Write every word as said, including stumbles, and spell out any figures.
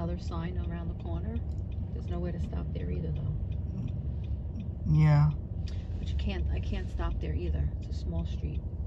another sign around the corner. There's nowhere to stop there either, though. Yeah. But you can't, I can't stop there either. It's a small street.